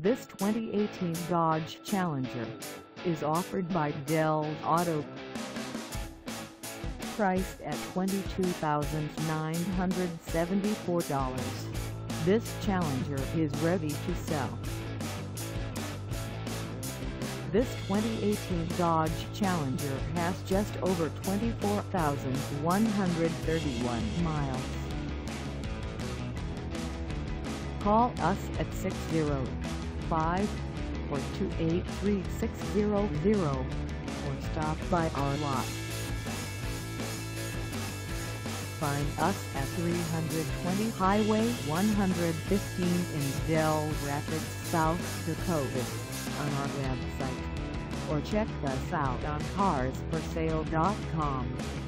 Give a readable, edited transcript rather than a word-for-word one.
This 2018 Dodge Challenger is offered by Del Auto. Priced at $22,974, this Challenger is ready to sell. This 2018 Dodge Challenger has just over 24,131 miles. Call us at 605-428-3600 or stop by our lot. Find us at 320 Highway 115 in Del Rapids, South Dakota on our website, or check us out on carsforsale.com.